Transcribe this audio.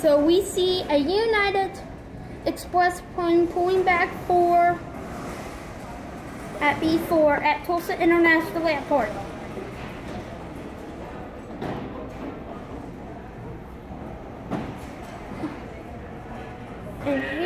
So we see a United Express plane pulling back for at B4 at Tulsa International Airport. And